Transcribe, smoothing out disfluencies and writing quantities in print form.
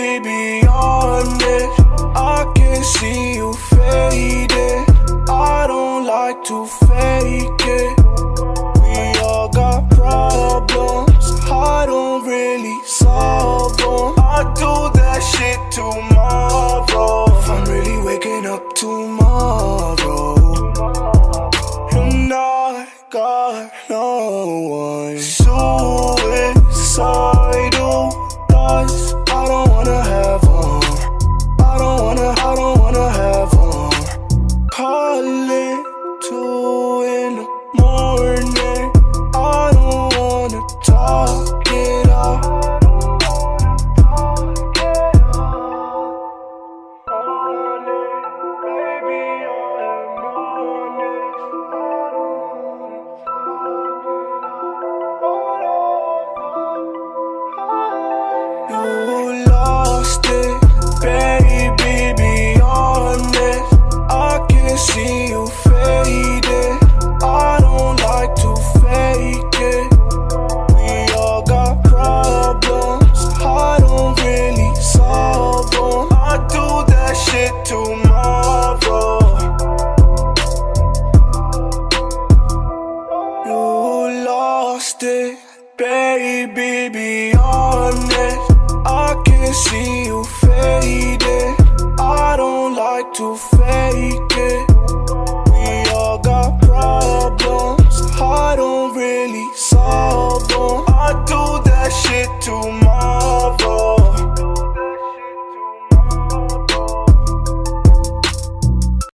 be honest, I can see you faded. I don't like to fake it. We all got problems, I don't really solve them. I do that shit tomorrow, if I'm really waking up tomorrow. And I got no one. Suicidal thoughts, I don't wanna have them. I don't wanna have them. Calling 2 in the morning, I don't wanna talk it out. You lost it, baby, be honest. I can see you faded. I don't like to fake it. We all got problems, I don't really solve them. I do that shit tomorrow. You lost it, baby, be honest. I can see you faded. I don't like to